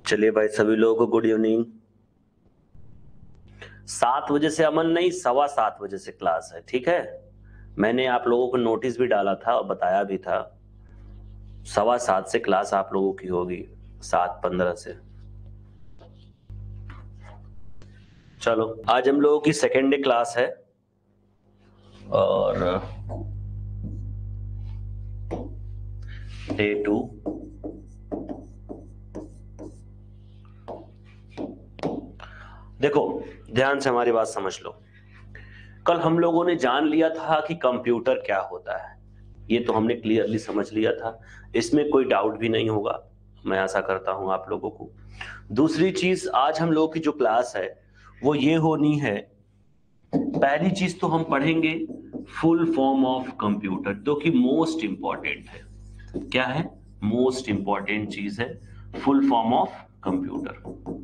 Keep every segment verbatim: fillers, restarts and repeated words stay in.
चलिए भाई, सभी लोगों को गुड इवनिंग। सात बजे से अमन नहीं, सवा सात बजे से क्लास है, ठीक है। मैंने आप लोगों को नोटिस भी डाला था और बताया भी था। सवा सात से क्लास आप लोगों की होगी, सात पंद्रह से। चलो, आज हम लोगों की सेकेंड डे क्लास है और डे टू। देखो, ध्यान से हमारी बात समझ लो। कल हम लोगों ने जान लिया था कि कंप्यूटर क्या होता है, ये तो हमने क्लियरली समझ लिया था, इसमें कोई डाउट भी नहीं होगा, मैं आशा करता हूं आप लोगों को। दूसरी चीज, आज हम लोगों की जो क्लास है वो ये होनी है, पहली चीज तो हम पढ़ेंगे फुल फॉर्म ऑफ कंप्यूटर, जो कि मोस्ट इंपॉर्टेंट है। क्या है? मोस्ट इंपॉर्टेंट चीज है फुल फॉर्म ऑफ कंप्यूटर,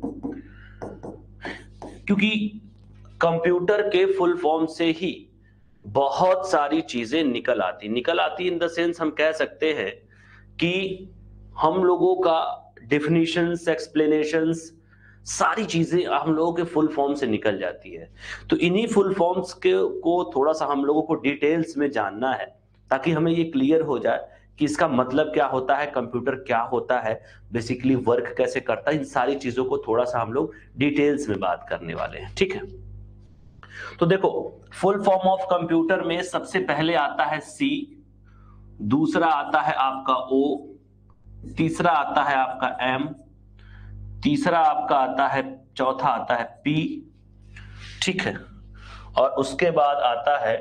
क्योंकि कंप्यूटर के फुल फॉर्म से ही बहुत सारी चीजें निकल आती निकल आती इन द सेंस हम कह सकते हैं कि हम लोगों का डेफिनेशंस, एक्सप्लेनेशंस, सारी चीजें हम लोगों के फुल फॉर्म से निकल जाती है। तो इन्हीं फुल फॉर्म्स के को थोड़ा सा हम लोगों को डिटेल्स में जानना है, ताकि हमें ये क्लियर हो जाए कि इसका मतलब क्या होता है, कंप्यूटर क्या होता है, बेसिकली वर्क कैसे करता है। इन सारी चीजों को थोड़ा सा हम लोग डिटेल्स में बात करने वाले हैं, ठीक है। तो देखो, फुल फॉर्म ऑफ कंप्यूटर में सबसे पहले आता है सी, दूसरा आता है आपका ओ, तीसरा आता है आपका एम, तीसरा आपका आता है, चौथा आता है पी, ठीक है। और उसके बाद आता है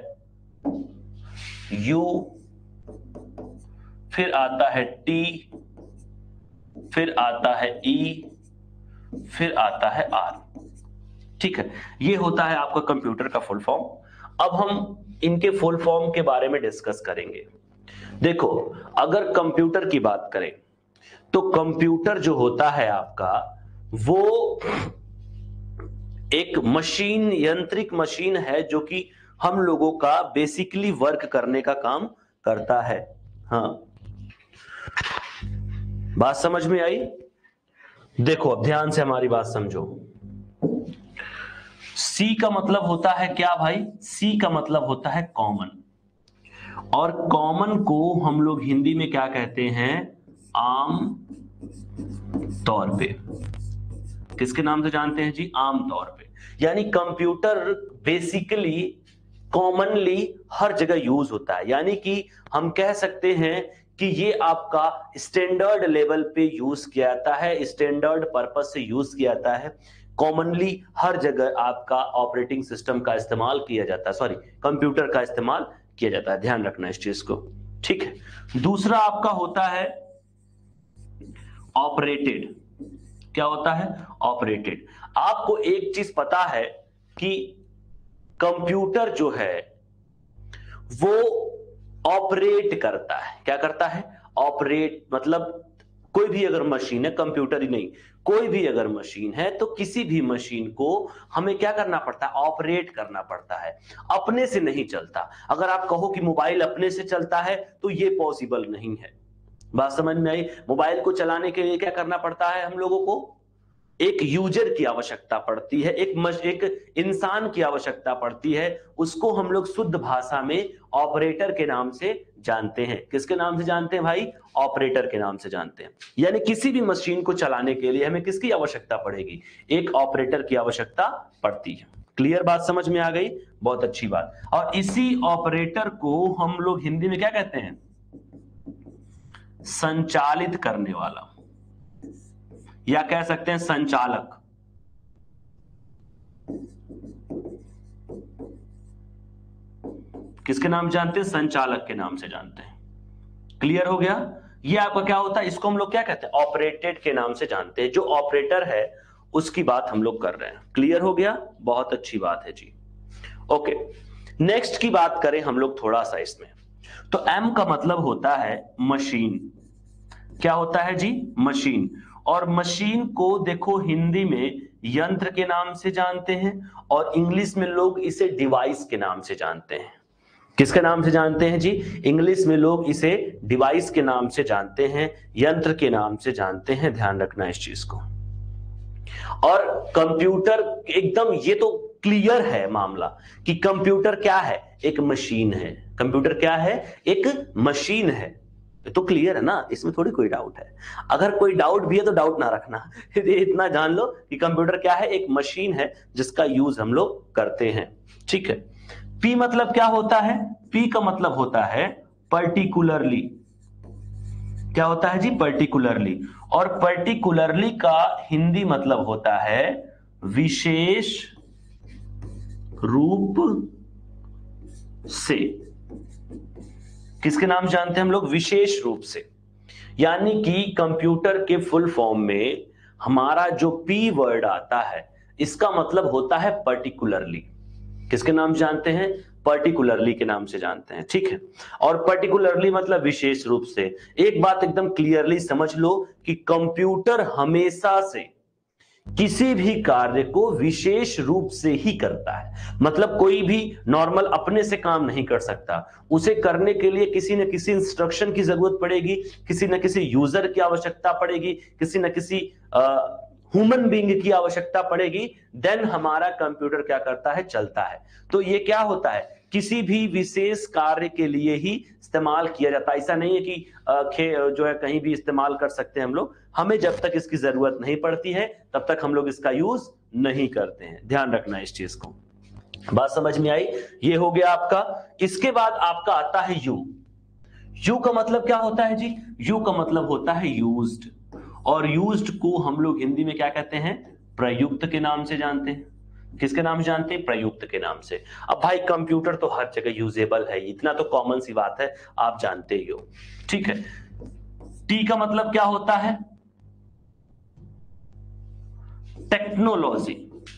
यू, फिर आता है टी, फिर आता है ई, फिर आता है आर, ठीक है। ये होता है आपका कंप्यूटर का फुल फॉर्म। अब हम इनके फुल फॉर्म के बारे में डिस्कस करेंगे। देखो, अगर कंप्यूटर की बात करें तो कंप्यूटर जो होता है आपका, वो एक मशीन, यांत्रिक मशीन है, जो कि हम लोगों का बेसिकली वर्क करने का काम करता है। हाँ, बात समझ में आई? देखो, अब ध्यान से हमारी बात समझो। सी का मतलब होता है क्या भाई? सी का मतलब होता है कॉमन, और कॉमन को हम लोग हिंदी में क्या कहते हैं? आम तौर पे। किसके नाम से जानते हैं जी? आम तौर पे। यानी कंप्यूटर बेसिकली कॉमनली हर जगह यूज होता है, यानी कि हम कह सकते हैं कि ये आपका स्टैंडर्ड लेवल पे यूज किया जाता है, स्टैंडर्ड पर्पस से यूज किया जाता है। कॉमनली हर जगह आपका ऑपरेटिंग सिस्टम का इस्तेमाल किया जाता है, सॉरी कंप्यूटर का इस्तेमाल किया जाता है, ध्यान रखना इस चीज को, ठीक है। दूसरा आपका होता है ऑपरेटेड। क्या होता है? ऑपरेटेड। आपको एक चीज पता है कि कंप्यूटर जो है वो ऑपरेट करता है। क्या करता है? ऑपरेट। मतलब कोई भी अगर मशीन है, कंप्यूटर ही नहीं, कोई भी अगर मशीन है, तो किसी भी मशीन को हमें क्या करना पड़ता है? ऑपरेट करना पड़ता है, अपने से नहीं चलता। अगर आप कहो कि मोबाइल अपने से चलता है तो ये पॉसिबल नहीं है। बात समझ में आई? मोबाइल को चलाने के लिए क्या करना पड़ता है हम लोगों को? एक यूजर की आवश्यकता पड़ती है, एक मश, एक इंसान की आवश्यकता पड़ती है। उसको हम लोग शुद्ध भाषा में ऑपरेटर के नाम से जानते हैं। किसके नाम से जानते हैं भाई? ऑपरेटर के नाम से जानते हैं। यानी किसी भी मशीन को चलाने के लिए हमें किसकी आवश्यकता पड़ेगी? एक ऑपरेटर की आवश्यकता पड़ती है। क्लियर बात समझ में आ गई? बहुत अच्छी बात। और इसी ऑपरेटर को हम लोग हिंदी में क्या कहते हैं? संचालित करने वाला, या कह सकते हैं संचालक। किसके नाम जानते हैं? संचालक के नाम से जानते हैं। क्लियर हो गया? ये आपका क्या होता है? इसको हम लोग क्या कहते हैं? ऑपरेटेड के नाम से जानते हैं। जो ऑपरेटर है उसकी बात हम लोग कर रहे हैं। क्लियर हो गया? बहुत अच्छी बात है जी। ओके, नेक्स्ट की बात करें हम लोग थोड़ा सा इसमें, तो एम का मतलब होता है मशीन। क्या होता है जी? मशीन। और मशीन को देखो हिंदी में यंत्र के नाम से जानते हैं, और इंग्लिश में लोग इसे डिवाइस के नाम से जानते हैं। किसके नाम से जानते हैं जी? इंग्लिश में लोग इसे डिवाइस के नाम से जानते हैं, यंत्र के नाम से जानते हैं। ध्यान रखना इस चीज को, और कंप्यूटर एकदम, ये तो क्लियर है मामला कि कंप्यूटर क्या है, एक मशीन है। कंप्यूटर क्या है, एक मशीन है, तो क्लियर है ना, इसमें थोड़ी कोई डाउट है। अगर कोई डाउट भी है तो डाउट ना रखना, इतना जान लो कि कंप्यूटर क्या है, एक मशीन है जिसका यूज हम लोग करते हैं। ठीक है। पी मतलब क्या होता है, पी का मतलब होता है पर्टिकुलरली। क्या होता है जी, पर्टिकुलरली। और पर्टिकुलरली का हिंदी मतलब होता है विशेष रूप से। किसके नाम जानते हैं हम लोग, विशेष रूप से। यानी कि कंप्यूटर के फुल फॉर्म में हमारा जो पी वर्ड आता है, इसका मतलब होता है पर्टिकुलरली। किसके नाम जानते हैं, पर्टिकुलरली के नाम से जानते हैं। ठीक है। और पर्टिकुलरली मतलब विशेष रूप से। एक बात एकदम क्लियरली समझ लो कि कंप्यूटर हमेशा से किसी भी कार्य को विशेष रूप से ही करता है। मतलब कोई भी नॉर्मल अपने से काम नहीं कर सकता, उसे करने के लिए किसी न किसी इंस्ट्रक्शन की जरूरत पड़ेगी, किसी न किसी यूजर की आवश्यकता पड़ेगी, किसी न किसी ह्यूमन बीइंग की आवश्यकता पड़ेगी, देन हमारा कंप्यूटर क्या करता है, चलता है। तो ये क्या होता है, किसी भी विशेष कार्य के लिए ही इस्तेमाल किया जाता है। ऐसा नहीं है कि खे जो है कहीं भी इस्तेमाल कर सकते हैं हम लोग। हमें जब तक इसकी जरूरत नहीं पड़ती है तब तक हम लोग इसका यूज नहीं करते हैं। ध्यान रखना इस चीज को। बात समझ में आई? ये हो गया आपका। इसके बाद आपका आता है यू। यू का मतलब क्या होता है जी, यू का मतलब होता है यूज्ड। और यूज्ड को हम लोग हिंदी में क्या कहते हैं, प्रयुक्त के नाम से जानते हैं। किसके नाम जानते हैं, प्रयुक्त के नाम से। अब भाई कंप्यूटर तो हर जगह यूजेबल है, इतना तो कॉमन सी बात है, आप जानते ही हो। ठीक है। टी का मतलब क्या होता है, टेक्नोलॉजी।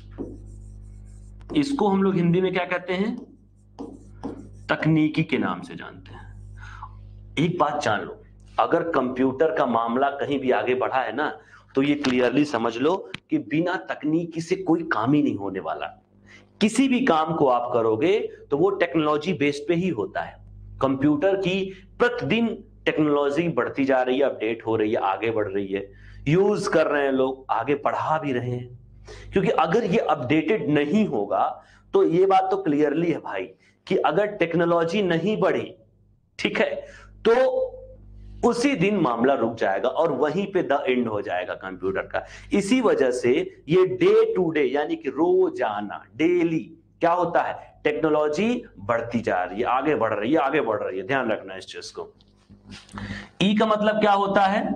इसको हम लोग हिंदी में क्या कहते हैं, तकनीकी के नाम से जानते हैं। एक बात जान लो, अगर कंप्यूटर का मामला कहीं भी आगे बढ़ा है ना, तो ये क्लियरली समझ लो कि बिना तकनीकी से कोई काम ही नहीं होने वाला। किसी भी काम को आप करोगे तो वो टेक्नोलॉजी बेस्ड पे ही होता है। कंप्यूटर की प्रतिदिन टेक्नोलॉजी बढ़ती जा रही है, अपडेट हो रही है, आगे बढ़ रही है, यूज कर रहे हैं लोग, आगे बढ़ा भी रहे हैं। क्योंकि अगर ये अपडेटेड नहीं होगा तो ये बात तो क्लियरली है भाई कि अगर टेक्नोलॉजी नहीं बढ़ी, ठीक है, तो उसी दिन मामला रुक जाएगा और वहीं पे द एंड हो जाएगा कंप्यूटर का। इसी वजह से ये डे टू डे यानी कि रोजाना, डेली क्या होता है, टेक्नोलॉजी बढ़ती जा रही है, आगे बढ़ रही है, आगे बढ़ रही है। ध्यान रखना इस चीज को। ई का मतलब क्या होता है,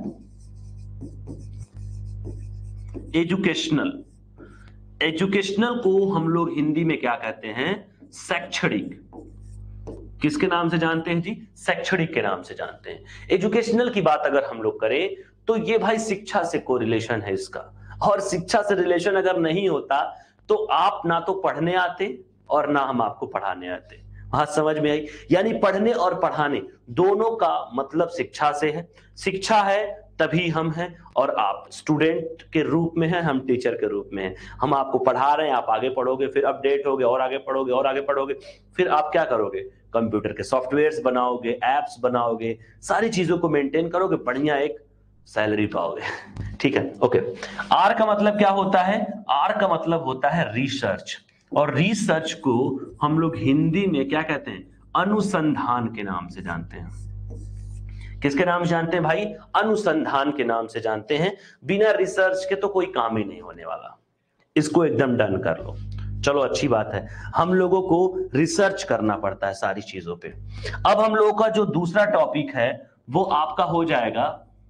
एजुकेशनल। एजुकेशनल को हम लोग हिंदी में क्या कहते हैं, शैक्षणिक। किसके नाम से जानते हैं जी, शैक्षणिक के नाम से जानते हैं। एजुकेशनल की बात अगर हम लोग करें तो ये भाई शिक्षा से कोरिलेशन है इसका। और शिक्षा से रिलेशन अगर नहीं होता तो आप ना तो पढ़ने आते और ना हम आपको पढ़ाने आते। बात समझ में आई? यानी पढ़ने और पढ़ाने दोनों का मतलब शिक्षा से है। शिक्षा है तभी हम हैं, और आप स्टूडेंट के रूप में हैं, हम टीचर के रूप में हैं। हम आपको पढ़ा रहे हैं, आप आगे पढ़ोगे, फिर अपडेट होगे और आगे पढ़ोगे और आगे पढ़ोगे, फिर आप क्या करोगे, कंप्यूटर के सॉफ्टवेयर्स बनाओगे, एप्स बनाओगे, सारी चीजों को मेंटेन करोगे, बढ़िया एक सैलरी पाओगे। ठीक है, ओके। आर का मतलब क्या होता है, आर का मतलब होता है रिसर्च। और रिसर्च को हम लोग हिंदी में क्या कहते हैं, अनुसंधान के नाम से जानते हैं। किसके नाम से जानते हैं भाई, अनुसंधान के नाम से जानते हैं। बिना रिसर्च के तो कोई काम ही नहीं होने वाला, इसको एकदम डन कर लो। चलो अच्छी बात है, हम लोगों को रिसर्च करना पड़ता है सारी चीजों पे। अब हम लोगों का जो दूसरा टॉपिक है वो आपका हो जाएगा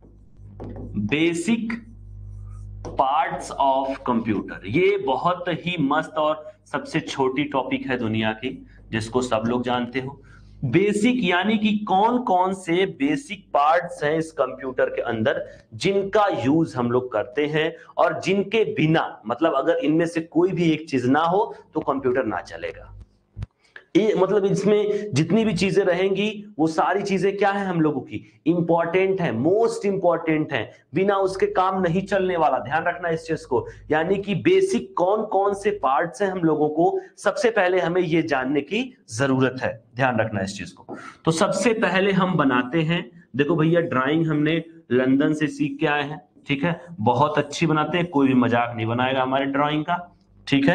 बेसिक पार्ट्स ऑफ कंप्यूटर। ये बहुत ही मस्त और सबसे छोटी टॉपिक है दुनिया की, जिसको सब लोग जानते हो। बेसिक यानी कि कौन कौन से बेसिक पार्ट्स हैं इस कंप्यूटर के अंदर जिनका यूज हम लोग करते हैं, और जिनके बिना, मतलब अगर इनमें से कोई भी एक चीज ना हो तो कंप्यूटर ना चलेगा। ये मतलब इसमें जितनी भी चीजें रहेंगी वो सारी चीजें क्या है, हम लोगों की इंपॉर्टेंट है, मोस्ट इंपॉर्टेंट है, बिना उसके काम नहीं चलने वाला। ध्यान रखना इस चीज को। यानी कि बेसिक कौन कौन से पार्ट्स हैं हम लोगों को, सबसे पहले हमें ये जानने की जरूरत है। ध्यान रखना इस चीज को। तो सबसे पहले हम बनाते हैं, देखो भैया ड्राइंग हमने लंदन से सीख के आए हैं, ठीक है, बहुत अच्छी बनाते हैं, कोई भी मजाक नहीं बनाएगा हमारे ड्राइंग का, ठीक है।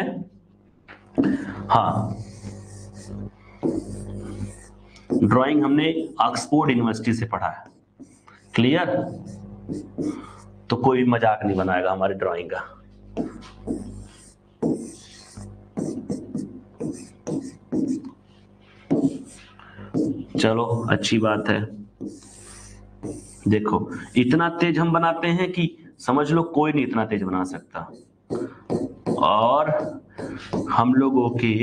हाँ, ड्राइंग हमने ऑक्सफोर्ड यूनिवर्सिटी से पढ़ा है, क्लियर, तो कोई भी मजाक नहीं बनाएगा हमारे ड्राइंग का। चलो अच्छी बात है। देखो इतना तेज हम बनाते हैं कि समझ लो कोई नहीं इतना तेज बना सकता। और हम लोगों के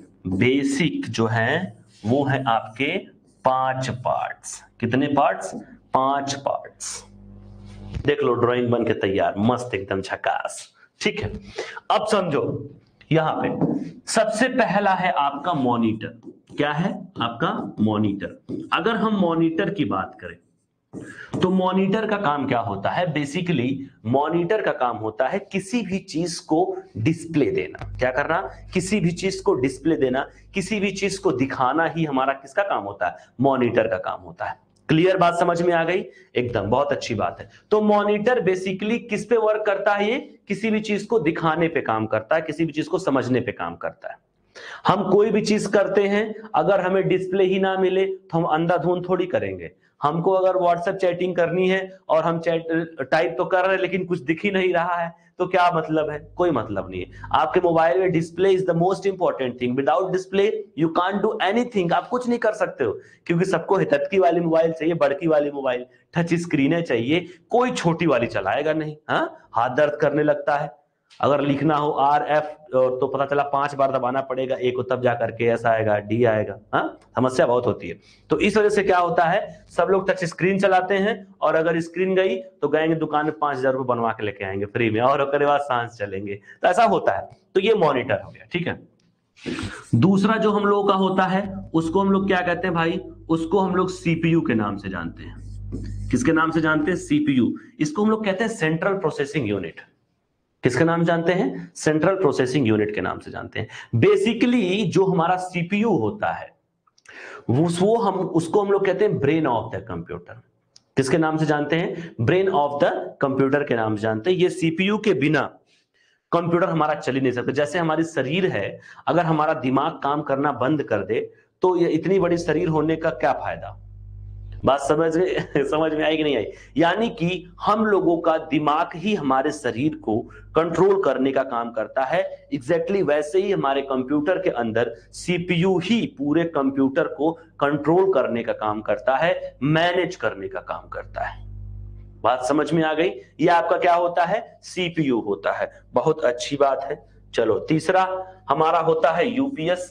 बेसिक जो है वो है आपके पांच पार्ट्स। कितने पार्ट्स? पांच पार्ट्स। देख लो ड्राइंग बन के तैयार, मस्त एकदम झकास, ठीक है। अब समझो यहां पे सबसे पहला है आपका मॉनिटर। क्या है? आपका मॉनिटर। अगर हम मॉनिटर की बात करें तो मॉनिटर का काम क्या होता है? बेसिकली मॉनिटर का काम होता है किसी भी चीज को डिस्प्ले देना। क्या करना? किसी भी चीज को डिस्प्ले देना, किसी भी चीज को दिखाना ही हमारा किसका काम होता है? मॉनिटर का काम होता है। क्लियर बात समझ में आ गई? एकदम बहुत अच्छी बात है। तो मॉनिटर बेसिकली किस पे वर्क करता है? ये किसी भी चीज को दिखाने पे काम करता है, किसी भी चीज को समझने पे काम करता है। हम कोई भी चीज करते हैं, अगर हमें डिस्प्ले ही ना मिले तो हम अंधाधुंध थोड़ी करेंगे। हमको अगर व्हाट्सएप चैटिंग करनी है और हम चैट टाइप तो कर रहे हैं लेकिन कुछ दिख ही नहीं रहा है, तो क्या मतलब है? कोई मतलब नहीं है। आपके मोबाइल में display is the most important thing. Without display you can't do anything. आप कुछ नहीं कर सकते हो, क्योंकि सबको हितैषी वाली मोबाइल चाहिए, बड़की वाली मोबाइल, टच स्क्रीन चाहिए, कोई छोटी वाली चलाएगा नहीं। हाँ, हाथ दर्द करने लगता है। अगर लिखना हो आर एफ तो पता चला पांच बार दबाना पड़ेगा, एक को तब जाकर के ऐसा आएगा, डी आएगा। हाँ, समस्या बहुत होती है। तो इस वजह से क्या होता है, सब लोग टच स्क्रीन चलाते हैं, और अगर स्क्रीन गई तो गएंगे दुकान में पांच हजार रुपए बनवा के लेके आएंगे फ्री में, और उसके बाद सांस चलेंगे। तो ऐसा होता है। तो ये मॉनिटर हो गया, ठीक है। दूसरा जो हम लोगों का होता है उसको हम लोग क्या कहते हैं भाई? उसको हम लोग सीपीयू के नाम से जानते हैं। किसके नाम से जानते हैं? सीपीयू। इसको हम लोग कहते हैं सेंट्रल प्रोसेसिंग यूनिट। किसके नाम जानते हैं? सेंट्रल प्रोसेसिंग यूनिट के नाम से जानते हैं। बेसिकली जो हमारा सीपीयू होता है वो हम उसको हम लोग कहते हैं ब्रेन ऑफ द कंप्यूटर। किसके नाम से जानते हैं? ब्रेन ऑफ द कंप्यूटर के नाम से जानते हैं। ये सीपीयू के बिना कंप्यूटर हमारा चल ही नहीं सकता। जैसे हमारी शरीर है, अगर हमारा दिमाग काम करना बंद कर दे तो ये इतनी बड़ी शरीर होने का क्या फायदा? बात समझ में समझ में आई कि नहीं आई? यानी कि हम लोगों का दिमाग ही हमारे शरीर को कंट्रोल करने का काम करता है। एग्जैक्टली वैसे ही हमारे कंप्यूटर के अंदर सीपीयू ही पूरे कंप्यूटर को कंट्रोल करने का काम करता है, मैनेज करने का काम करता है। बात समझ में आ गई? ये आपका क्या होता है? सीपीयू होता है। बहुत अच्छी बात है। चलो तीसरा हमारा होता है यूपीएस।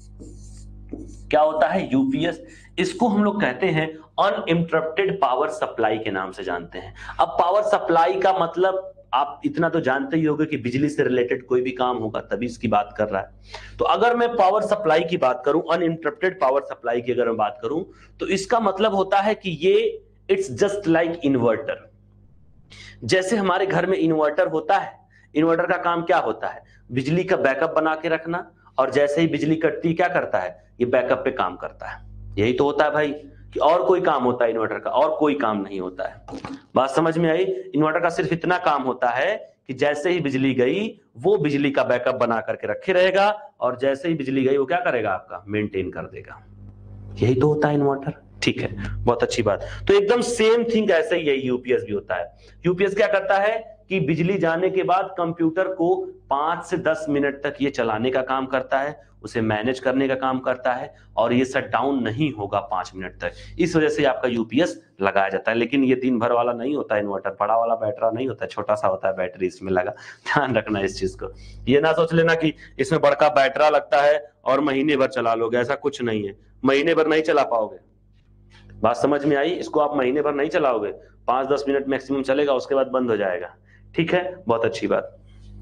क्या होता है? यूपीएस। इसको हम लोग कहते हैं अनइंटरप्टेड पावर सप्लाई के नाम से जानते हैं। अब पावर सप्लाई का मतलब आप इतना तो जानते ही होंगे कि बिजली से रिलेटेड कोई भी काम होगा तभी इसकी बात कर रहा है। तो अगर मैं पावर सप्लाई की बात करूं, अनइंटरप्टेड पावर सप्लाई की अगर मैं बात करूं, तो इसका मतलब होता है कि ये इट्स जस्ट लाइक इन्वर्टर। जैसे हमारे घर में इन्वर्टर होता है, इन्वर्टर का काम क्या होता है? बिजली का बैकअप बना के रखना, और जैसे ही बिजली कटती क्या करता है? ये बैकअप पे काम करता है। यही तो होता है भाई, कि और कोई काम होता है इन्वर्टर का? और कोई काम नहीं होता है। बात समझ में आई? इन्वर्टर का सिर्फ इतना काम होता है कि जैसे ही बिजली गई वो बिजली का बैकअप बना करके रखे रहेगा, और जैसे ही बिजली गई वो क्या करेगा? आपका मेंटेन कर देगा। यही तो होता है इन्वर्टर, ठीक है। बहुत अच्छी बात। तो एकदम सेम थिंग ऐसे ही यही यूपीएस भी होता है। यूपीएस क्या करता है कि बिजली जाने के बाद कंप्यूटर को पांच से दस मिनट तक ये चलाने का काम करता है, उसे मैनेज करने का काम करता है, और ये शट डाउन नहीं होगा पांच मिनट तक। इस वजह से आपका यूपीएस लगाया जाता है। लेकिन ये दिन भर वाला नहीं होता है इन्वर्टर, बड़ा वाला बैटरा नहीं होता है, छोटा सा होता है बैटरी इसमें लगा। ध्यान रखना इस चीज को। ये ना सोच लेना कि इसमें बड़का बैटरा लगता है और महीने भर चला लोगे, ऐसा कुछ नहीं है। महीने भर नहीं चला पाओगे। बात समझ में आई? इसको आप महीने भर नहीं चलाओगे, पांच दस मिनट मैक्सिमम चलेगा, उसके बाद बंद हो जाएगा, ठीक है। बहुत अच्छी बात।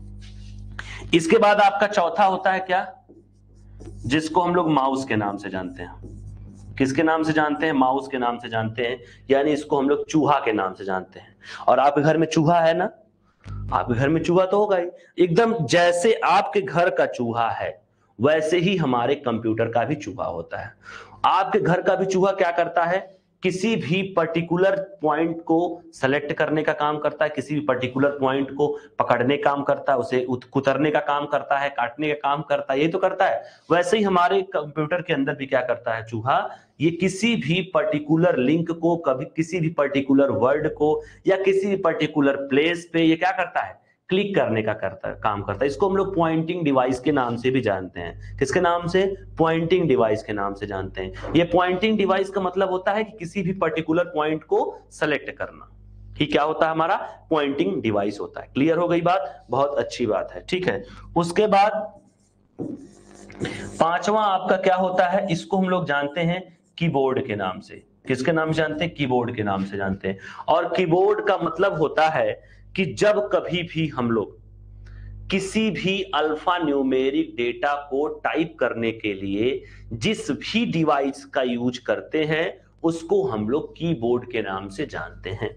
इसके बाद आपका चौथा होता है क्या? जिसको हम लोग माउस के नाम से जानते हैं। किसके नाम से जानते हैं? माउस के नाम से जानते हैं। यानी इसको हम लोग चूहा के नाम से जानते हैं। और आपके घर में चूहा है ना? आपके घर में चूहा तो होगा ही। एकदम जैसे आपके घर का चूहा है वैसे ही हमारे कंप्यूटर का भी चूहा होता है। आपके घर का भी चूहा क्या करता है किसी भी पर्टिकुलर पॉइंट को सेलेक्ट करने का काम करता है, किसी भी पर्टिकुलर पॉइंट को पकड़ने का काम करता है, उसे कुतरने का काम करता है, काटने का काम करता है, ये तो करता है। वैसे ही हमारे कंप्यूटर के अंदर भी क्या करता है चूहा, ये किसी भी पर्टिकुलर लिंक को, कभी किसी भी पर्टिकुलर वर्ड को या किसी भी पर्टिकुलर प्लेस पे ये क्या करता है, क्लिक करने का करता है, काम करता है। इसको हम लोग पॉइंटिंग डिवाइस के नाम से भी जानते हैं। किसके नाम से? पॉइंटिंग डिवाइस के नाम से जानते हैं। ये पॉइंटिंग डिवाइस का मतलब होता है कि किसी भी पर्टिकुलर पॉइंट को सेलेक्ट करना ही क्या होता है, हमारा पॉइंटिंग डिवाइस होता है। क्लियर हो गई बात? बहुत अच्छी बात है, ठीक है। उसके बाद पांचवा आपका क्या होता है, इसको हम लोग जानते हैं कीबोर्ड के नाम से। किसके नाम से जानते हैं? कीबोर्ड के नाम से जानते हैं। और कीबोर्ड का मतलब होता है कि जब कभी भी हम लोग किसी भी अल्फा न्यूमेरिक डेटा को टाइप करने के लिए जिस भी डिवाइस का यूज करते हैं उसको हम लोग कीबोर्ड के नाम से जानते हैं।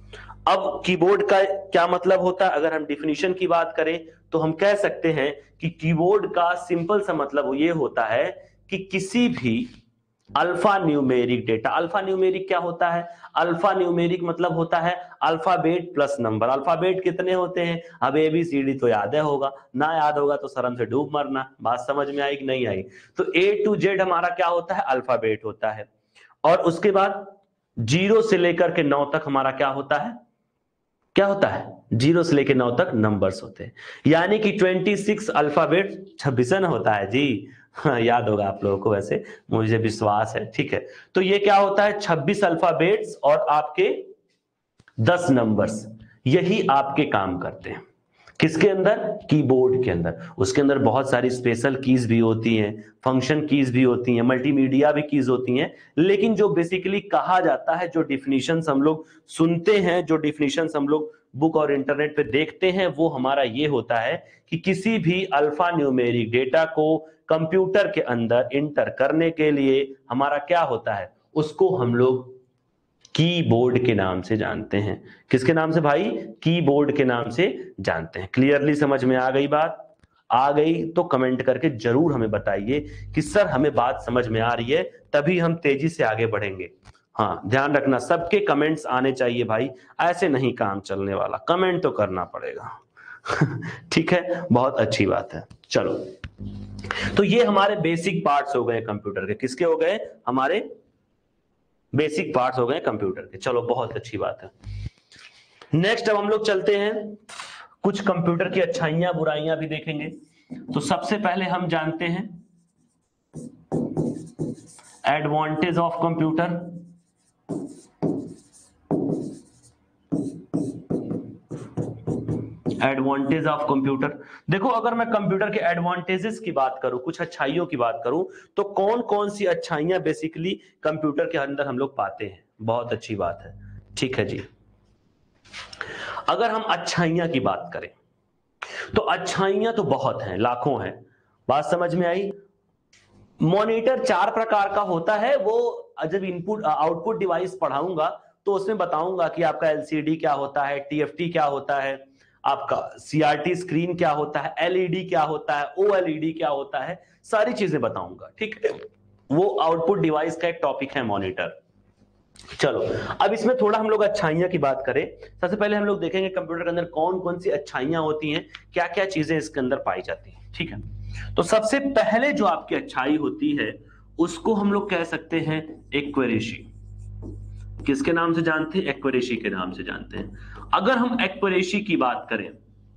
अब कीबोर्ड का क्या मतलब होता है, अगर हम डिफिनीशन की बात करें तो हम कह सकते हैं कि कीबोर्ड का सिंपल सा मतलब ये होता है कि किसी भी alphanumeric data, alphanumeric क्या होता है? अल्फा न्यूमेरिक मतलब होता है अल्फाबेट प्लस नंबर। अल्फाबेट कितने होते हैं? अब ए बी सी डी तो याद है होगा, ना याद होगा तो शर्म से डूब मरना। बात समझ में आई कि नहीं आई? तो ए टू जेड हमारा क्या होता है? अल्फाबेट होता है। और उसके बाद जीरो से लेकर के नौ तक हमारा क्या होता है? क्या होता है? जीरो से लेकर नौ तक नंबर्स होते हैं। यानी कि छब्बीस अल्फाबेट छब्बीस ना होता है जी। हाँ, याद होगा आप लोगों को, वैसे मुझे विश्वास है, ठीक है। तो ये क्या होता है? छब्बीस अल्फाबेट्स और आपके दस नंबर्स, यही आपके काम करते हैं। किसके अंदर? कीबोर्ड के अंदर। उसके अंदर बहुत सारी स्पेशल कीज भी होती हैं, फंक्शन कीज भी होती हैं, मल्टीमीडिया भी कीज होती हैं। लेकिन जो बेसिकली कहा जाता है, जो डिफिनीशंस हम लोग सुनते हैं, जो डिफिनीशंस हम लोग बुक और इंटरनेट पे देखते हैं, वो हमारा ये होता है कि किसी भी अल्फा न्यूमेरिक डेटा को कंप्यूटर के अंदर इंटर करने के लिए हमारा क्या होता है, उसको हम लोग कीबोर्ड के नाम से जानते हैं। किसके नाम से भाई? कीबोर्ड के नाम से जानते हैं। क्लियरली समझ में आ गई बात? आ गई तो कमेंट करके जरूर हमें बताइए कि सर हमें बात समझ में आ रही है, तभी हम तेजी से आगे बढ़ेंगे। हाँ, ध्यान रखना सबके कमेंट्स आने चाहिए भाई, ऐसे नहीं काम चलने वाला, कमेंट तो करना पड़ेगा। ठीक है, बहुत अच्छी बात है। चलो, तो ये हमारे बेसिक पार्ट्स हो गए कंप्यूटर के। किसके हो गए? हमारे बेसिक पार्ट्स हो गए कंप्यूटर के। चलो, बहुत अच्छी बात है। नेक्स्ट अब हम लोग चलते हैं, कुछ कंप्यूटर की अच्छाइयां बुराइयां भी देखेंगे। तो सबसे पहले हम जानते हैं advantage of computer. Advantage of computer. देखो, अगर मैं कंप्यूटर के एडवांटेजेस की बात करूं, कुछ अच्छाइयों की बात करूं, तो कौन कौन सी अच्छाइयां बेसिकली कंप्यूटर के अंदर हम लोग पाते हैं? बहुत अच्छी बात है, ठीक है जी। अगर हम अच्छाइयां की बात करें तो अच्छाइयां तो बहुत हैं, लाखों हैं। बात समझ में आई? मॉनिटर चार प्रकार का होता है। वो जब इनपुट आउटपुट डिवाइस पढ़ाऊंगा तो उसमें बताऊंगा कि आपका एलसीडी क्या होता है, टीएफटी क्या होता है, आपका सीआरटी स्क्रीन क्या होता है, एलईडी क्या होता है, ओएलईडी क्या होता है, सारी चीजें बताऊंगा, ठीक है। वो आउटपुट डिवाइस का एक टॉपिक है मॉनिटर। चलो, अब इसमें थोड़ा हम लोग अच्छाइयां की बात करें। सबसे पहले हम लोग देखेंगे कंप्यूटर के अंदर कौन कौन सी अच्छाइयां होती हैं, क्या क्या चीजें इसके अंदर पाई जाती हैं, ठीक है। तो सबसे पहले जो आपकी अच्छाई होती है उसको हम लोग कह सकते हैं एक्यूरेसी। किसके नाम से जानते हैं? एक्यूरेसी के नाम से जानते हैं। अगर हम एक्यूरेसी की बात करें,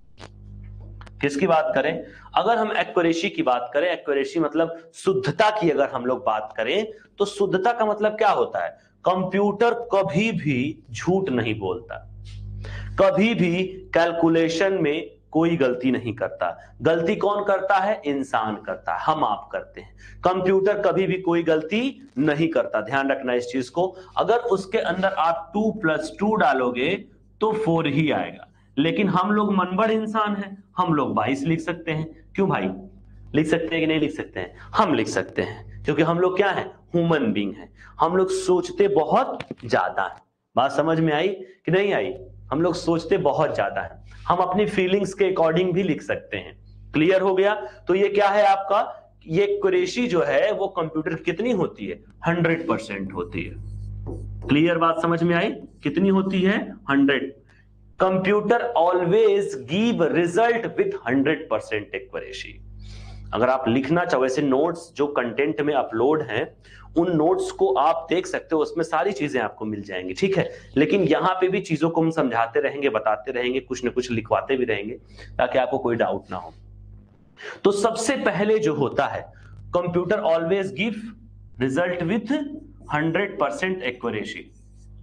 किसकी बात करें? अगर हम एक्यूरेसी की बात करें, एक्यूरेसी मतलब शुद्धता की अगर हम लोग बात करें, तो शुद्धता का मतलब क्या होता है? कंप्यूटर कभी भी झूठ नहीं बोलता, कभी भी कैलकुलेशन में कोई गलती नहीं करता। गलती कौन करता है? इंसान करता है, हम आप करते हैं। कंप्यूटर कभी भी कोई गलती नहीं करता, ध्यान रखना इस चीज को। अगर उसके अंदर आप टू प्लस टू डालोगे तो फोर ही आएगा, लेकिन हम लोग मनबड़ इंसान हैं, हम लोग बाईस लिख सकते हैं। क्यों भाई? लिख सकते हैं कि नहीं लिख सकते हैं? हम लिख सकते हैं, क्योंकि हम लोग क्या है? ह्यूमन बीइंग है। हम लोग सोचते बहुत ज्यादा है। बात समझ में आई कि नहीं आई? हम लोग सोचते बहुत ज्यादा है, हम अपनी फीलिंग्स के अकॉर्डिंग भी लिख सकते हैं। क्लियर हो गया? तो ये क्या है आपका? ये एक्यूरेसी जो है वो कंप्यूटर कितनी होती है? हंड्रेड परसेंट होती है। क्लियर बात समझ में आई? कितनी होती है? Hundred. Computer always give result with hundred percent accuracy. अगर आप लिखना चाहो, ऐसे नोट्स जो कंटेंट में अपलोड हैं उन नोट्स को आप देख सकते हो, उसमें सारी चीजें आपको मिल जाएंगी, ठीक है। लेकिन यहां पे भी चीजों को हम समझाते रहेंगे, बताते रहेंगे, कुछ ना कुछ लिखवाते भी रहेंगे ताकि आपको कोई डाउट ना हो। तो सबसे पहले जो होता है, computer always give result with hundred percent accuracy.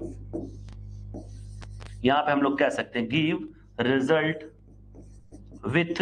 यहां पे हम लोग कह सकते हैं give result with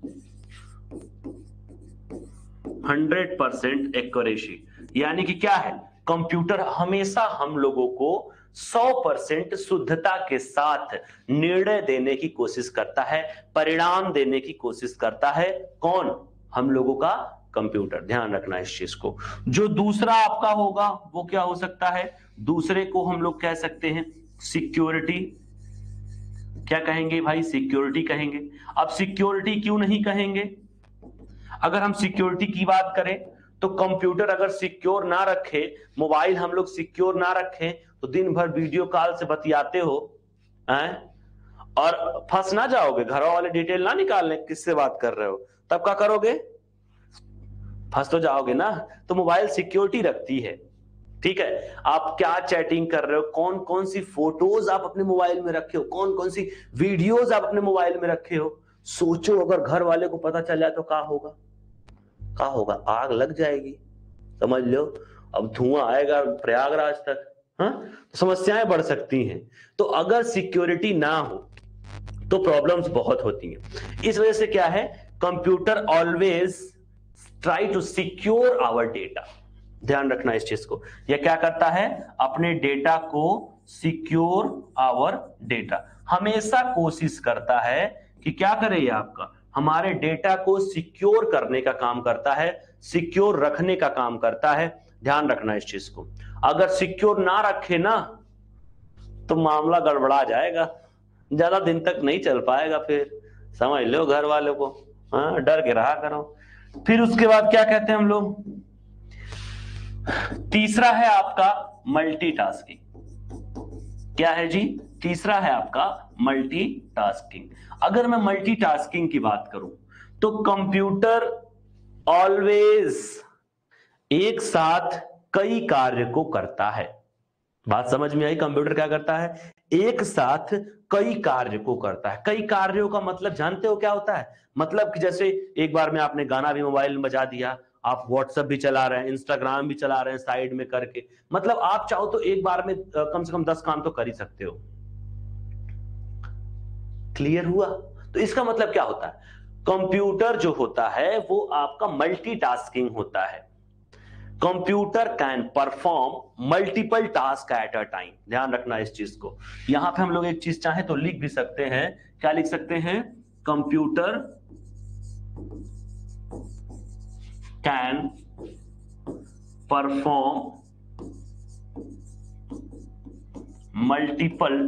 hundred percent accuracy. यानी कि क्या है, कंप्यूटर हमेशा हम लोगों को सौ परसेंट शुद्धता के साथ निर्णय देने की कोशिश करता है, परिणाम देने की कोशिश करता है। कौन? हम लोगों का कंप्यूटर। ध्यान रखना इस चीज को। जो दूसरा आपका होगा वो क्या हो सकता है? दूसरे को हम लोग कह सकते हैं सिक्योरिटी। क्या कहेंगे भाई? सिक्योरिटी कहेंगे। अब सिक्योरिटी क्यों नहीं कहेंगे? अगर हम सिक्योरिटी की बात करें तो कंप्यूटर अगर सिक्योर ना रखे, मोबाइल हम लोग सिक्योर ना रखें, तो दिन भर वीडियो कॉल से बतियाते हो हैं और फंस ना जाओगे, घर वाले डिटेल ना निकाल लें किससे बात कर रहे हो, तब क्या करोगे? फंस तो जाओगे ना। तो मोबाइल सिक्योरिटी रखती है, ठीक है। आप क्या चैटिंग कर रहे हो, कौन कौन सी फोटोज आप अपने मोबाइल में रखे हो, कौन कौन सी वीडियोज आप अपने मोबाइल में रखे हो। सोचो अगर घर वाले को पता चल जाए तो क्या होगा? क्या होगा? आग लग जाएगी, समझ लो। अब धुआं आएगा प्रयागराज तक, हाँ, तो समस्याएं बढ़ सकती हैं। तो अगर सिक्योरिटी ना हो तो प्रॉब्लम्स बहुत होती हैं। इस वजह से क्या है, computer always try to secure our data. ध्यान रखना इस चीज को। यह क्या करता है? अपने डेटा को सिक्योर आवर डेटा, हमेशा कोशिश करता है कि क्या करे ये आपका, हमारे डेटा को सिक्योर करने का काम करता है, सिक्योर रखने का काम करता है। ध्यान रखना इस चीज को। अगर सिक्योर ना रखे ना तो मामला गड़बड़ा जाएगा, ज्यादा दिन तक नहीं चल पाएगा, फिर समझ लो घर वालों को। हाँ, डर के रहा करो। फिर उसके बाद क्या कहते हैं हम लोग? तीसरा है आपका मल्टीटास्किंग। क्या है जी? तीसरा है आपका मल्टीटास्किंग। अगर मैं मल्टीटास्किंग की बात करूं तो कंप्यूटर ऑलवेज एक साथ कई कार्य को करता है। बात समझ में आई? कंप्यूटर क्या करता है? एक साथ कई कार्य को करता है। कई कार्यों का मतलब जानते हो क्या होता है? मतलब कि जैसे एक बार में आपने गाना भी मोबाइल में बजा दिया, आप व्हाट्सएप भी चला रहे हैं, इंस्टाग्राम भी चला रहे हैं साइड में करके, मतलब आप चाहो तो एक बार में कम से कम दस काम तो कर ही सकते हो। क्लियर हुआ? तो इसका मतलब क्या होता है? कंप्यूटर जो होता है वो आपका मल्टीटास्किंग होता है। Computer can perform multiple task at a time. ध्यान रखना इस चीज को। यहां पे हम लोग एक चीज चाहे तो लिख भी सकते हैं। क्या लिख सकते हैं? Computer can perform multiple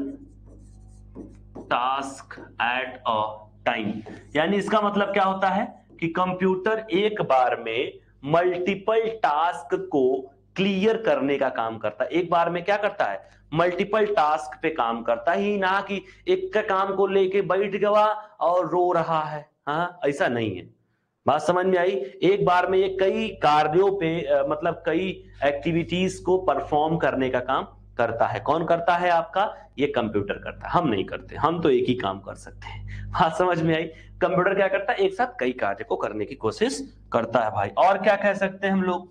task at a time. यानी इसका मतलब क्या होता है कि कंप्यूटर एक बार में मल्टीपल टास्क को क्लियर करने का काम करता है। एक बार में क्या करता है? मल्टीपल टास्क पे काम करता ही ना कि एक का काम को लेके बैठ गया और रो रहा है। हाँ, ऐसा नहीं है। बात समझ में आई? एक बार में ये कई कार्यों पे आ, मतलब कई एक्टिविटीज को परफॉर्म करने का काम करता है। कौन करता है आपका? ये कंप्यूटर करता है, हम नहीं करते। हम तो एक ही काम कर सकते हैं। बात समझ में आई? कंप्यूटर क्या करता है? एक साथ कई कार्य को करने की कोशिश करता है भाई। और क्या कह सकते हैं हम लोग?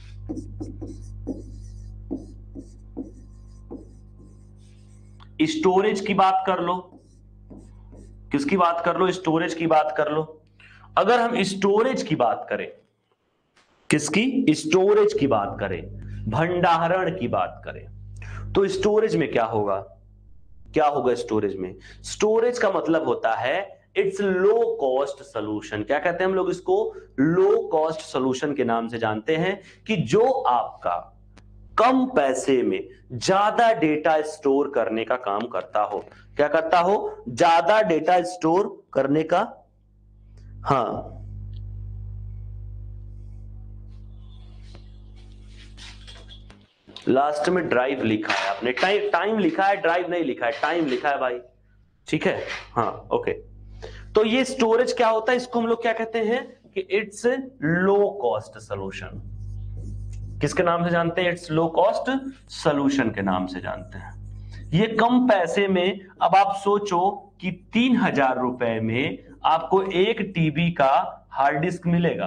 स्टोरेज की बात कर लो। किसकी बात कर लो? स्टोरेज की बात कर लो। अगर हम स्टोरेज की बात करें, किसकी? स्टोरेज की बात करें, भंडारण की बात करें, तो स्टोरेज में क्या होगा? क्या होगा स्टोरेज में? स्टोरेज का मतलब होता है इट्स लो कॉस्ट सोल्यूशन। क्या कहते हैं हम लोग इसको? लो कॉस्ट सोल्यूशन के नाम से जानते हैं कि जो आपका कम पैसे में ज्यादा डेटा स्टोर करने का काम करता हो। क्या करता हो? ज्यादा डेटा स्टोर करने का। हाँ, लास्ट में ड्राइव लिखा है आपने, टाइम टाइम लिखा है, ड्राइव नहीं लिखा है, टाइम लिखा है भाई, ठीक है। हाँ ओके, तो ये स्टोरेज क्या होता है, इसको हम लोग क्या कहते हैं कि इट्स लो कॉस्ट सोल्यूशन। किसके नाम से जानते हैं? इट्स लो कॉस्ट सोल्यूशन के नाम से जानते हैं। ये कम पैसे में, अब आप सोचो कि तीन हजार रुपए में आपको एक टीबी का हार्ड डिस्क मिलेगा।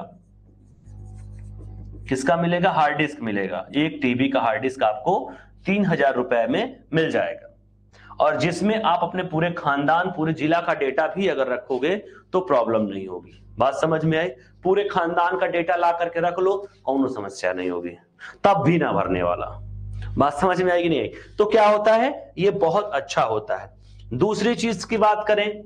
किसका मिलेगा? हार्ड डिस्क मिलेगा। एक टीबी का हार्ड डिस्क आपको तीन हजार रुपए में मिल जाएगा, और जिसमें आप अपने पूरे खानदान, पूरे जिला का डेटा भी अगर रखोगे तो प्रॉब्लम नहीं होगी। बात समझ में आई? पूरे खानदान का डेटा ला करके रख लो, कौनो समस्या नहीं होगी, तब भी ना भरने वाला। बात समझ में आएगी नहीं आई? तो क्या होता है, ये बहुत अच्छा होता है। दूसरी चीज की बात करें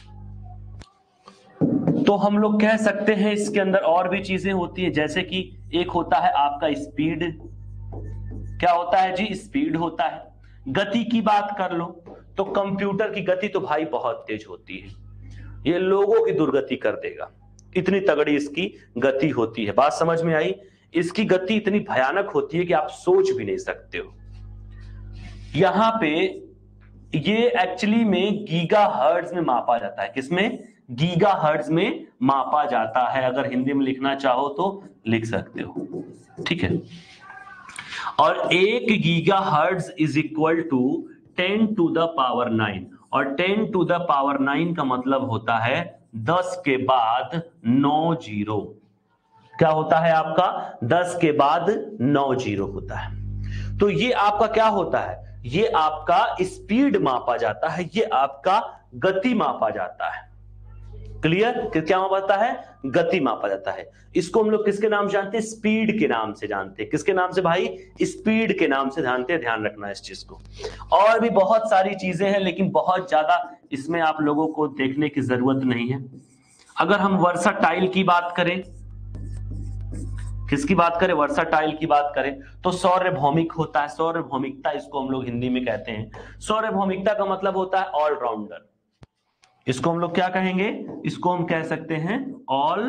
तो हम लोग कह सकते हैं इसके अंदर और भी चीजें होती है, जैसे कि एक होता है आपका स्पीड। क्या होता है जी? स्पीड होता है। गति की बात कर लो तो कंप्यूटर की गति तो भाई बहुत तेज होती है, ये लोगों की दुर्गति कर देगा, इतनी तगड़ी इसकी गति होती है। बात समझ में आई? इसकी गति इतनी भयानक होती है कि आप सोच भी नहीं सकते हो। यहां पे ये एक्चुअली में गीगा हर्ट्ज में मापा जाता है। किसमें? गीगा हर्ट्ज में मापा जाता है। अगर हिंदी में लिखना चाहो तो लिख सकते हो, ठीक है। और एक gigahertz is equal to ten to the power nine, और ten to the power nine का मतलब होता है दस के बाद नौ जीरो। क्या होता है आपका? दस के बाद नौ जीरो होता है। तो ये आपका क्या होता है? ये आपका स्पीड मापा जाता है, ये आपका गति मापा जाता है। क्लियर? क्या मापा जाता है? गति मापा जाता है। इसको हम लोग किसके नाम से जानते हैं? स्पीड के नाम से जानते हैं। किसके नाम से भाई? स्पीड के नाम से जानते हैं। ध्यान रखना इस चीज को। और भी बहुत सारी चीजें हैं, लेकिन बहुत ज्यादा इसमें आप लोगों को देखने की जरूरत नहीं है। अगर हम वर्साटाइल की बात करें, किसकी बात करें? वर्साटाइल की बात करें तो सार्वभौमिक होता है। सार्वभौमिकता इसको हम लोग हिंदी में कहते हैं। सार्वभौमिकता का मतलब होता है ऑलराउंडर। इसको हम लोग क्या कहेंगे? इसको हम कह सकते हैं ऑल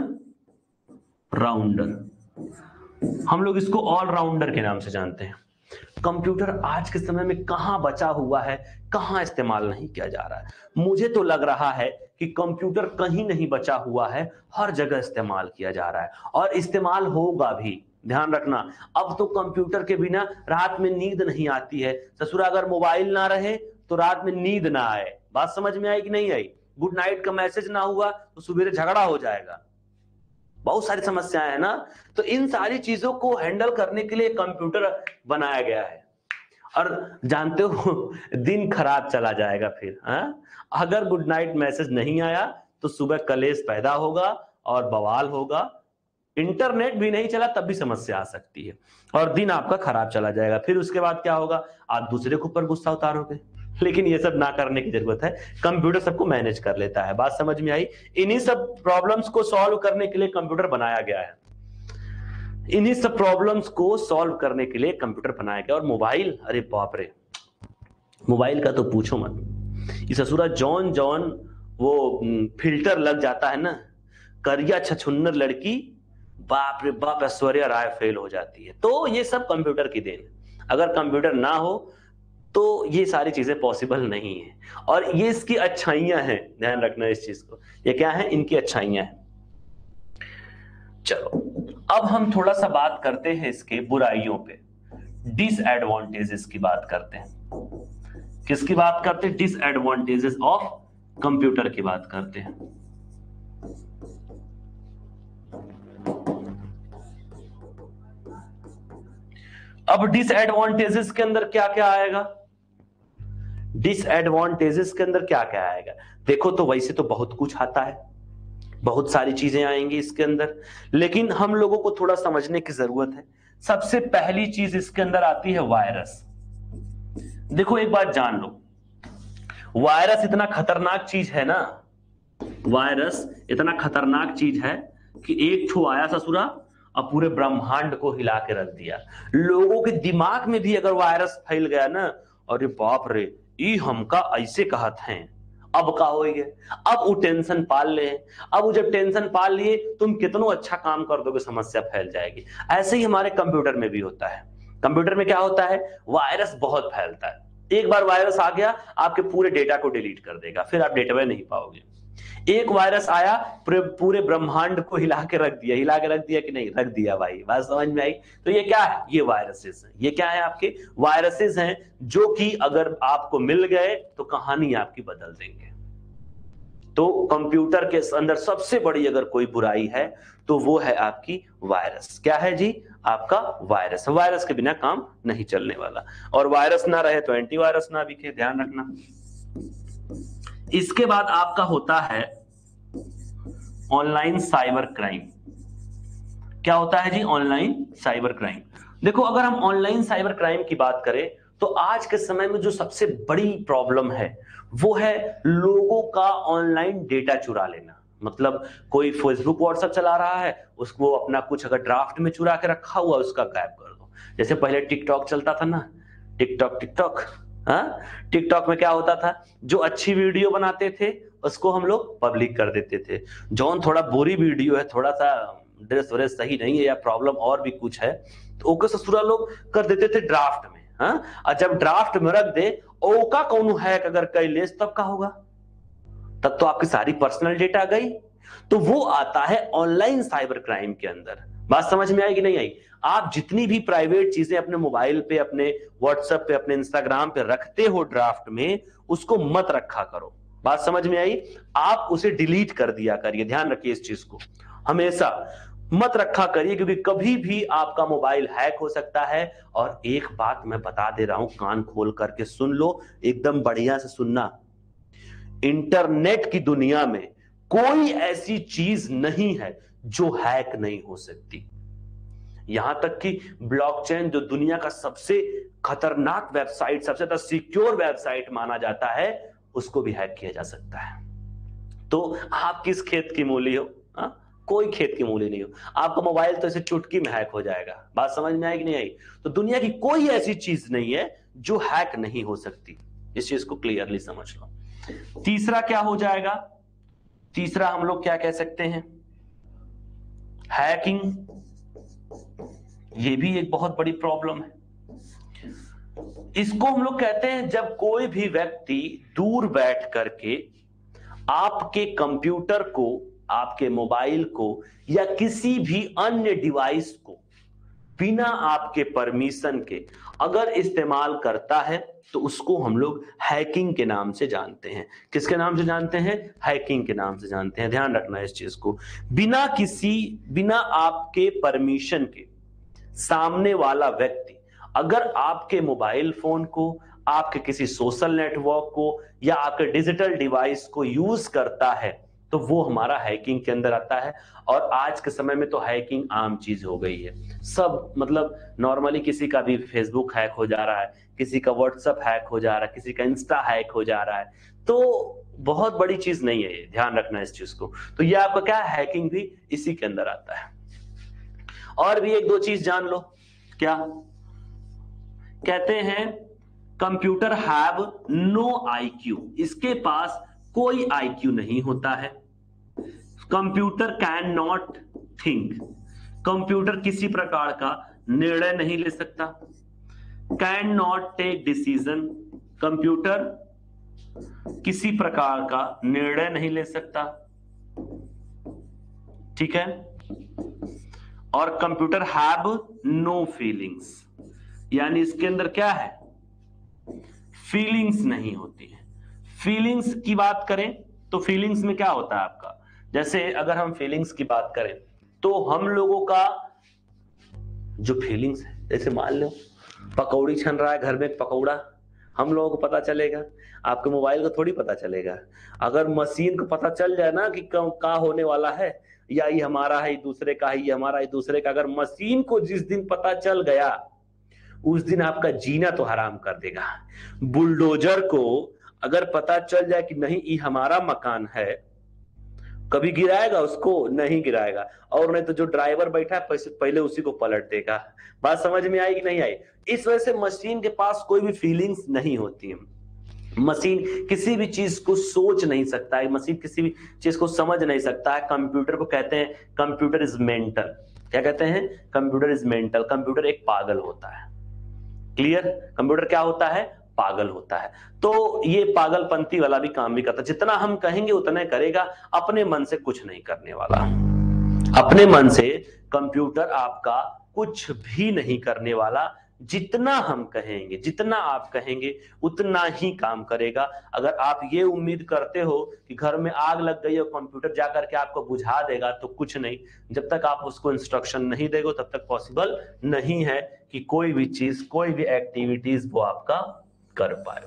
राउंडर। हम लोग इसको ऑल राउंडर के नाम से जानते हैं। कंप्यूटर आज के समय में कहां बचा हुआ है, कहां इस्तेमाल नहीं किया जा रहा है? मुझे तो लग रहा है कि कंप्यूटर कहीं नहीं बचा हुआ है, हर जगह इस्तेमाल किया जा रहा है, और इस्तेमाल होगा भी। ध्यान रखना, अब तो कंप्यूटर के बिना रात में नींद नहीं आती है। ससुरा अगर मोबाइल ना रहे तो रात में नींद ना आए। बात समझ में आई कि नहीं आई? गुड नाइट का मैसेज ना हुआ तो सुबह झगड़ा हो जाएगा। बहुत सारी समस्याएं हैं ना। तो इन सारी चीजों को हैंडल करने के लिए कंप्यूटर बनाया गया है। और जानते हो दिन खराब चला जाएगा फिर। हाँ? अगर गुड नाइट मैसेज नहीं आया तो सुबह कलेश पैदा होगा और बवाल होगा। इंटरनेट भी नहीं चला तब भी समस्या आ सकती है, और दिन आपका खराब चला जाएगा। फिर उसके बाद क्या होगा? आप दूसरे के ऊपर गुस्सा उतारोगे। लेकिन ये सब ना करने की जरूरत है, कंप्यूटर सबको मैनेज कर लेता है। बात समझ में आई? इन्हीं सब प्रॉब्लम्स को सॉल्व करने के लिए कंप्यूटर बनाया गया है। इन्हीं सब प्रॉब्लम्स को सॉल्व करने के लिए कंप्यूटर बनाया गया। और मोबाइल, अरे बाप रे, मोबाइल का तो पूछो मत। इस ससुरा जॉन जॉन वो फिल्टर लग जाता है ना, करिया छछुन्नर लड़की, बाप रे बाप, ऐश्वर्या राय फेल हो जाती है। तो ये सब कंप्यूटर की देन। अगर कंप्यूटर ना हो तो ये सारी चीजें पॉसिबल नहीं है। और ये इसकी अच्छाइयां हैं, ध्यान रखना इस चीज को। ये क्या है? इनकी अच्छाइयां हैं। चलो अब हम थोड़ा सा बात करते हैं इसके बुराइयों पे, डिसएडवांटेजेस की बात करते हैं। किसकी बात करते हैं? डिसएडवांटेजेस ऑफ कंप्यूटर की बात करते हैं। अब डिसएडवांटेजेस के अंदर क्या क्या आएगा? डिसएडवांटेजेस के अंदर क्या क्या आएगा? देखो, तो वैसे तो बहुत कुछ आता है, बहुत सारी चीजें आएंगी इसके अंदर, लेकिन हम लोगों को थोड़ा समझने की जरूरत है। सबसे पहली चीज इसके अंदर आती है वायरस। देखो एक बात जान लो, वायरस इतना खतरनाक चीज है ना, वायरस इतना खतरनाक चीज है कि एक ठो आया ससुरा और पूरे ब्रह्मांड को हिला के रख दिया। लोगों के दिमाग में भी अगर वायरस फैल गया ना, अरे बाप रे, ई हमका ऐसे कहत हैं, अब का हो गए, अब वो टेंशन पाल ले। अब वो जब टेंशन पाल लिए, तुम कितना अच्छा काम कर दोगे, समस्या फैल जाएगी। ऐसे ही हमारे कंप्यूटर में भी होता है। कंप्यूटर में क्या होता है, वायरस बहुत फैलता है, एक बार वायरस आ गया आपके पूरे डेटा को डिलीट कर देगा, फिर आप डेटा में नहीं पाओगे। एक वायरस आया पूरे पूरे ब्रह्मांड को हिला के रख दिया, हिला के रख दिया कि नहीं, रख दिया भाई, बात समझ में आई। तो ये क्या है, ये वायरसेस हैं, ये क्या है आपके वायरसेस हैं, जो कि अगर आपको मिल गए तो कहानी आपकी बदल देंगे। तो कंप्यूटर के अंदर सबसे बड़ी अगर कोई बुराई है तो वो है आपकी वायरस। क्या है जी, आपका वायरस। वायरस के बिना काम नहीं चलने वाला, और वायरस ना रहे तो एंटीवायरस ना बिके, ध्यान रखना। इसके बाद आपका होता है ऑनलाइन साइबर क्राइम। क्या होता है जी, ऑनलाइन साइबर क्राइम। देखो, अगर हम ऑनलाइन साइबर क्राइम की बात करें तो आज के समय में जो सबसे बड़ी प्रॉब्लम है वो है लोगों का ऑनलाइन डेटा चुरा लेना। मतलब कोई फेसबुक व्हाट्सएप चला रहा है, उसको अपना कुछ अगर ड्राफ्ट में चुरा के रखा हुआ उसका गायब कर दो। जैसे पहले टिकटॉक चलता था ना, टिकटॉक टिकटॉक हाँ, टिकटॉक में क्या होता था, जो अच्छी वीडियो बनाते थे उसको हम लोग पब्लिक कर देते थे, जौन थोड़ा बुरी वीडियो है, थोड़ा सा ड्रेस व्रेस सही नहीं है या प्रॉब्लम और भी कुछ है, तो ओके ससुरा लोग कर देते थे ड्राफ्ट में। हाँ, और जब ड्राफ्ट में रख दे, ओका कौन हैक अगर कई लेस तब का होगा, तब तो आपकी सारी पर्सनल डेटा गई। तो वो आता है ऑनलाइन साइबर क्राइम के अंदर। बात समझ में आई कि नहीं आई? आप जितनी भी प्राइवेट चीजें अपने मोबाइल पे, अपने व्हाट्सएप पे, अपने इंस्टाग्राम पे रखते हो ड्राफ्ट में, उसको मत रखा करो। बात समझ में आई? आप उसे डिलीट कर दिया करिए, ध्यान रखिए इस चीज को, हमेशा मत रखा करिए, क्योंकि कभी भी आपका मोबाइल हैक हो सकता है। और एक बात मैं बता दे रहा हूं, कान खोल करके सुन लो, एकदम बढ़िया से सुनना, इंटरनेट की दुनिया में कोई ऐसी चीज नहीं है जो हैक नहीं हो सकती। यहां तक कि ब्लॉकचेन, जो दुनिया का सबसे खतरनाक वेबसाइट, सबसे ज्यादा सिक्योर वेबसाइट माना जाता है, उसको भी हैक किया जा सकता है। तो आप किस खेत की मूली हो? हा? कोई खेत की मूली नहीं हो। आपका मोबाइल तो ऐसे चुटकी में हैक हो जाएगा। बात समझ में आई कि नहीं आई? तो दुनिया की कोई ऐसी चीज नहीं है जो हैक नहीं हो सकती। इस चीज को क्लियरली समझ लो। तीसरा क्या हो जाएगा? तीसरा हम लोग क्या कह सकते हैं? हैकिंग। ये भी एक बहुत बड़ी प्रॉब्लम है। इसको हम लोग कहते हैं जब कोई भी व्यक्ति दूर बैठ करके आपके कंप्यूटर को, आपके मोबाइल को या किसी भी अन्य डिवाइस को बिना आपके परमिशन के अगर इस्तेमाल करता है, तो उसको हम लोग हैकिंग के नाम से जानते हैं। किसके नाम से जानते हैं? हैकिंग के नाम से जानते हैं। ध्यान रखना इस चीज को। बिना किसी, बिना आपके परमिशन के सामने वाला व्यक्ति अगर आपके मोबाइल फोन को, आपके किसी सोशल नेटवर्क को या आपके डिजिटल डिवाइस को यूज करता है, तो वो हमारा हैकिंग के अंदर आता है। और आज के समय में तो हैकिंग आम चीज हो गई है। सब मतलब नॉर्मली किसी का भी फेसबुक हैक हो जा रहा है, किसी का व्हाट्सएप हैक हो जा रहा है, किसी का इंस्टा हैक हो जा रहा है। तो बहुत बड़ी चीज नहीं है ये, ध्यान रखना इस चीज को। तो ये आपका क्या है, हैकिंग भी इसी के अंदर आता है। और भी एक दो चीज जान लो। क्या कहते हैं? Computer have no IQ. इसके पास कोई आईक्यू नहीं होता है। Computer can not think. Computer किसी प्रकार का निर्णय नहीं ले सकता। Can not take decision. Computer किसी प्रकार का निर्णय नहीं ले सकता। ठीक है। और कंप्यूटर हैव नो फीलिंग्स, यानी इसके अंदर क्या है? फीलिंग्स नहीं होती है। फीलिंग्स की बात करें तो फीलिंग्स में क्या होता है आपका? जैसे अगर हम फीलिंग्स की बात करें तो हम लोगों का जो फीलिंग्स है, जैसे मान लो पकौड़ी छन रहा है घर में, पकौड़ा हम लोगों को पता चलेगा, आपके मोबाइल को थोड़ी पता चलेगा। अगर मशीन को पता चल जाए ना कि क्या होने वाला है, या ये हमारा है, दूसरे का है, ये हमारा है, दूसरे का, अगर मशीन को जिस दिन पता चल गया उस दिन आपका जीना तो हराम कर देगा। बुलडोजर को अगर पता चल जाए कि नहीं ये हमारा मकान है, कभी गिराएगा उसको? नहीं गिराएगा। और नहीं तो जो ड्राइवर बैठा है पहले उसी को पलट देगा। बात समझ में आई कि नहीं आई? इस वजह से मशीन के पास कोई भी फीलिंग्स नहीं होती है। मशीन किसी भी चीज को सोच नहीं सकता है, मशीन किसी भी चीज को समझ नहीं सकता है। कंप्यूटर को कहते हैं कंप्यूटर इज मेंटल। क्या कहते हैं? Computer is mental. कंप्यूटर एक पागल होता है। क्लियर? कंप्यूटर क्या होता है? पागल होता है। तो ये पागलपंती वाला भी काम भी करता है, जितना हम कहेंगे उतना करेगा, अपने मन से कुछ नहीं करने वाला। अपने मन से कंप्यूटर आपका कुछ भी नहीं करने वाला। जितना हम कहेंगे, जितना आप कहेंगे उतना ही काम करेगा। अगर आप ये उम्मीद करते हो कि घर में आग लग गई और कंप्यूटर जाकर के आपको बुझा देगा, तो कुछ नहीं। जब तक आप उसको इंस्ट्रक्शन नहीं देगो तब तक पॉसिबल नहीं है कि कोई भी चीज, कोई भी एक्टिविटीज वो आपका कर पाए।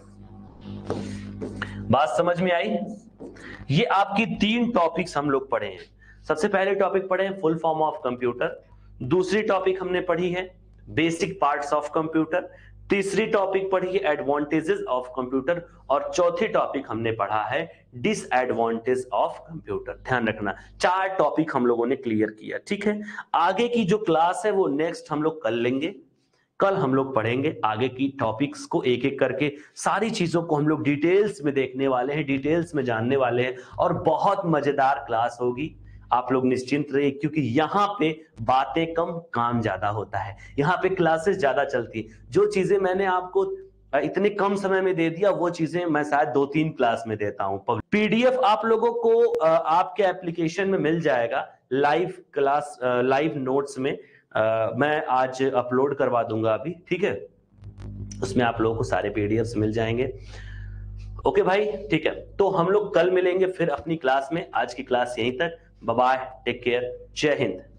बात समझ में आई? ये आपकी तीन टॉपिक्स हम लोग पढ़े हैं। सबसे पहले टॉपिक पढ़े हैं फुल फॉर्म ऑफ कंप्यूटर, दूसरी टॉपिक हमने पढ़ी है बेसिक पार्ट्स ऑफ कंप्यूटर, तीसरी टॉपिक पढ़ी है एडवांटेजेस ऑफ कंप्यूटर, और चौथी टॉपिक हमने पढ़ा है डिसएडवांटेज ऑफ कंप्यूटर। ध्यान रखना, चार टॉपिक हम लोगों ने क्लियर किया, ठीक है। आगे की जो क्लास है वो नेक्स्ट हम लोग कल लेंगे। कल हम लोग पढ़ेंगे आगे की टॉपिक्स को, एक एक करके सारी चीजों को हम लोग डिटेल्स में देखने वाले हैं, डिटेल्स में जानने वाले हैं, और बहुत मजेदार क्लास होगी। आप लोग निश्चिंत रहिए, क्योंकि यहाँ पे बातें कम काम ज्यादा होता है, यहाँ पे क्लासेस ज्यादा चलती। जो चीजें मैंने आपको इतने कम समय में दे दिया, वो चीजें मैं शायद दो तीन क्लास में देता हूं। पीडीएफ आप लोगों को आपके एप्लीकेशन में मिल जाएगा, लाइव क्लास, लाइव नोट्स में Uh, मैं आज अपलोड करवा दूंगा अभी, ठीक है। उसमें आप लोगों को सारे पीडीएफ्स मिल जाएंगे। ओके भाई, ठीक है। तो हम लोग कल मिलेंगे फिर अपनी क्लास में। आज की क्लास यहीं तक। बाय बाय, टेक केयर, जय हिंद।